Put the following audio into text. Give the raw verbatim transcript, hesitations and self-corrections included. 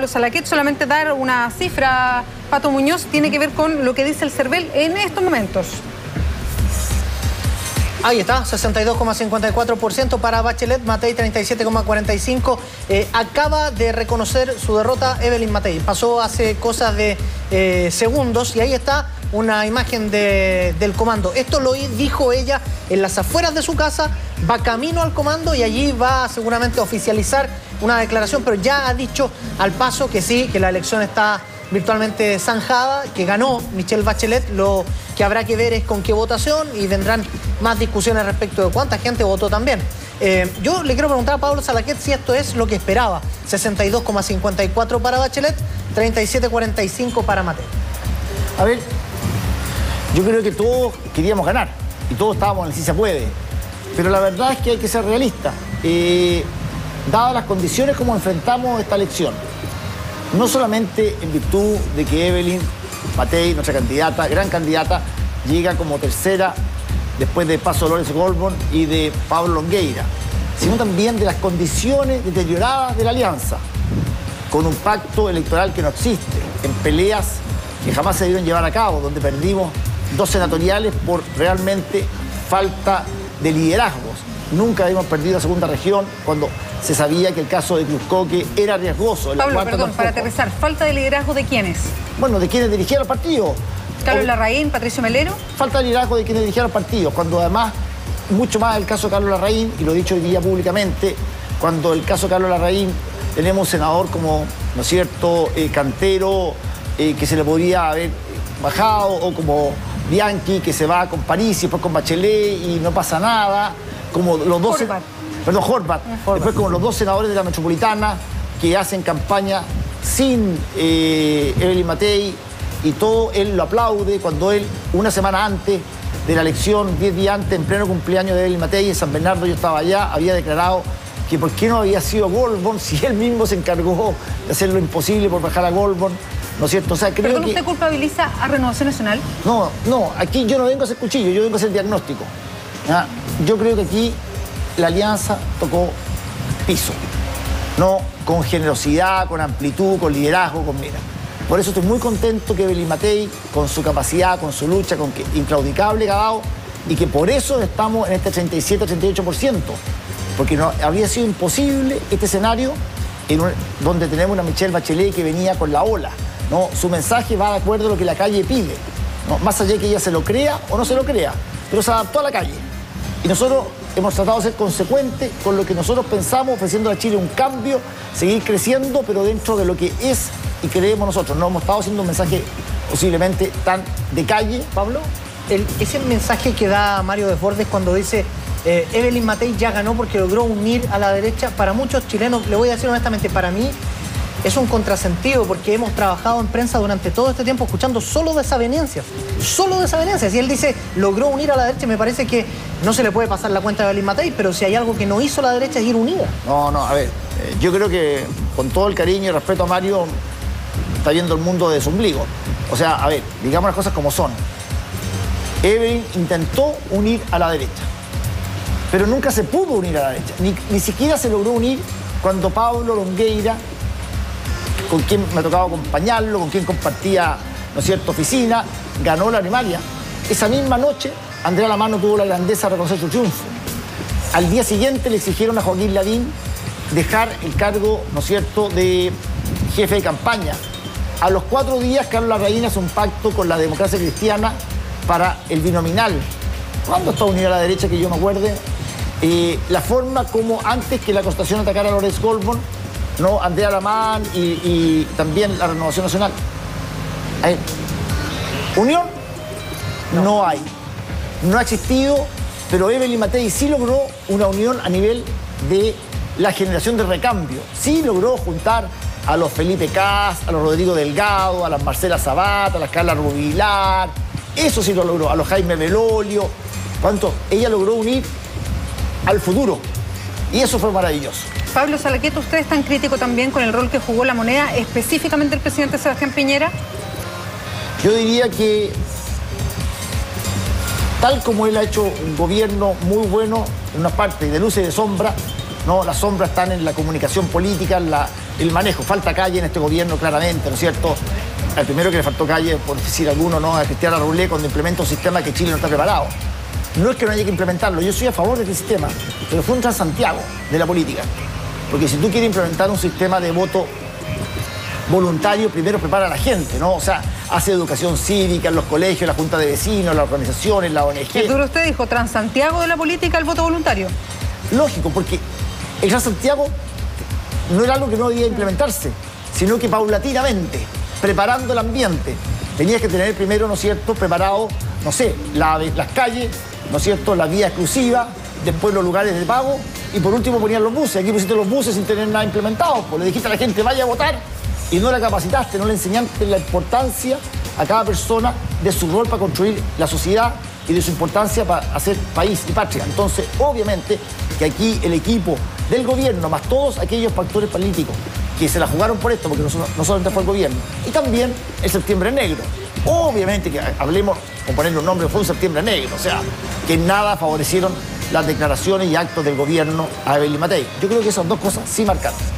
Pablo Salaquet. Solamente dar una cifra, Pato Muñoz, tiene que ver con lo que dice el CERVEL en estos momentos. Ahí está, sesenta y dos coma cincuenta y cuatro por ciento para Bachelet, Matei treinta y siete coma cuarenta y cinco por ciento. Eh, acaba de reconocer su derrota Evelyn Matei. Pasó hace cosas de eh, segundos y ahí está una imagen de, del comando. Esto lo dijo ella en las afueras de su casa, va camino al comando y allí va seguramente a oficializar una declaración, pero ya ha dicho al paso que sí, que la elección está virtualmente zanjada, que ganó Michelle Bachelet. Lo que habrá que ver es con qué votación y vendrán más discusiones respecto de cuánta gente votó también. Eh, yo le quiero preguntar a Pablo Salaquet si esto es lo que esperaba. sesenta y dos coma cincuenta y cuatro para Bachelet, treinta y siete coma cuarenta y cinco para Matei. A ver, yo creo que todos queríamos ganar y todos estábamos en el sí se puede, pero la verdad es que hay que ser realista. Eh, dadas las condiciones como enfrentamos esta elección, no solamente en virtud de que Evelyn Matei, nuestra candidata, gran candidata, llega como tercera después de Paso Dolores Goldborn y de Pablo Longueira, sino también de las condiciones deterioradas de la alianza, con un pacto electoral que no existe, en peleas que jamás se debieron llevar a cabo, donde perdimos dos senatoriales por realmente falta de liderazgos. Nunca habíamos perdido la segunda región cuando se sabía que el caso de Cruzcoque era riesgoso. Pablo, perdón, tampoco. Para aterrizar, ¿falta de liderazgo de quiénes? Bueno, de quienes dirigían los partidos. Carlos Larraín, Patricio Melero. Falta de liderazgo de quienes dirigían los partidos, cuando además, mucho más el caso de Carlos Larraín, y lo he dicho hoy día públicamente, cuando el caso de Carlos Larraín tenemos un senador como, ¿no es cierto?, eh, Cantero, eh, que se le podría haber bajado, o como Bianchi, que se va con París y después con Bachelet y no pasa nada, como los dos... Horvat. Perdón, Horvat. Horvat. Después como los dos senadores de la metropolitana que hacen campaña sin eh, Evelyn Matei, y todo él lo aplaude cuando él, una semana antes de la elección, diez días antes, en pleno cumpleaños de Evelyn Matei, en San Bernardo, yo estaba allá, había declarado que por qué no había sido Goldborn si él mismo se encargó de hacer lo imposible por bajar a Goldborn, ¿no es cierto? O sea, creo ¿Perdón, que... usted culpabiliza a Renovación Nacional? No, no, aquí yo no vengo a hacer cuchillo, yo vengo a hacer diagnóstico. ¿Ya? Yo creo que aquí la alianza tocó piso, no con generosidad, con amplitud, con liderazgo, con mira. Por eso estoy muy contento que Evelyn Matei, con su capacidad, con su lucha, con que inclaudicable que ha dado, y que por eso estamos en este treinta y siete, treinta y ocho por ciento. Porque no, habría sido imposible este escenario en un, donde tenemos una Michelle Bachelet que venía con la ola, ¿no? Su mensaje va de acuerdo a lo que la calle pide, ¿no? Más allá de que ella se lo crea o no se lo crea, pero se adaptó a la calle. Y nosotros hemos tratado de ser consecuentes con lo que nosotros pensamos, ofreciendo a Chile un cambio, seguir creciendo, pero dentro de lo que es y creemos nosotros. No hemos estado haciendo un mensaje posiblemente tan de calle. Pablo, el, ese mensaje que da Mario Desbordes cuando dice eh, Evelyn Matei ya ganó porque logró unir a la derecha, para muchos chilenos, le voy a decir honestamente, para mí es un contrasentido, porque hemos trabajado en prensa durante todo este tiempo escuchando solo desavenencias, solo desavenencias. Y él dice, logró unir a la derecha, me parece que no se le puede pasar la cuenta a Evelyn Matei, pero si hay algo que no hizo la derecha es ir unida. No, no, a ver, eh, yo creo que con todo el cariño y respeto a Mario, está viendo el mundo de su ombligo. O sea, a ver, digamos las cosas como son. Evelyn intentó unir a la derecha, pero nunca se pudo unir a la derecha. Ni, ni siquiera se logró unir cuando Pablo Longueira, con quien me tocaba acompañarlo, con quien compartía, ¿no es cierto?, oficina, ganó la primaria. Esa misma noche, Andrea Lamano tuvo la grandeza de reconocer su triunfo. Al día siguiente le exigieron a Joaquín Lavín dejar el cargo, ¿no es cierto?, de jefe de campaña. A los cuatro días, Carlos Larraín hace un pacto con la Democracia Cristiana para el binominal. ¿Cuándo está unida a la derecha, que yo me acuerde? Eh, la forma como antes que la Constitución atacara a Dolores Goldborn, ¿no?, Andrea Lamán y, y también la Renovación Nacional. ¿Hay unión? No. no hay. No ha existido, pero Evelyn Matei sí logró una unión a nivel de la generación de recambio. Sí logró juntar a los Felipe Cas, a los Rodrigo Delgado, a las Marcela Sabat, a las Carla Rubilar. Eso sí lo logró, a los Jaime Belolio. ¿Cuánto? Ella logró unir al futuro. Y eso fue maravilloso. Pablo Salaquet, ¿usted es tan crítico también con el rol que jugó la moneda, específicamente el presidente Sebastián Piñera? Yo diría que, tal como él ha hecho un gobierno muy bueno en una parte de luz y de sombra, ¿no? Las sombras están en la comunicación política, en la, el manejo. Falta calle en este gobierno, claramente, ¿no es cierto? El primero que le faltó calle, por decir alguno, ¿no? A Cristiana Roulé cuando implementa un sistema que Chile no está preparado. No es que no haya que implementarlo, yo soy a favor de este sistema, pero fue un Transantiago de la política. Porque si tú quieres implementar un sistema de voto voluntario, primero prepara a la gente, ¿no? O sea, hace educación cívica en los colegios, la junta de vecinos, las organizaciones, la O N G. Pero usted dijo, Transantiago de la política, el voto voluntario. Lógico, porque el Transantiago no era algo que no debía implementarse, sino que paulatinamente, preparando el ambiente, tenías que tener primero, ¿no es cierto?, preparado, no sé, la, las calles, ¿no es cierto?, la vía exclusiva, después los lugares de pago, y por último ponían los buses. Aquí pusiste los buses sin tener nada implementado, pues le dijiste a la gente, vaya a votar, y no la capacitaste, no le enseñaste la importancia a cada persona de su rol para construir la sociedad y de su importancia para hacer país y patria. Entonces, obviamente, que aquí el equipo del gobierno, más todos aquellos factores políticos que se la jugaron por esto, porque no, no solamente fue el gobierno, y también el septiembre negro. Obviamente que hablemos, con ponerle un nombre, fue un septiembre negro, o sea, que nada favorecieron las declaraciones y actos del gobierno a Evelyn Matei. Yo creo que esas dos cosas sí marcaron.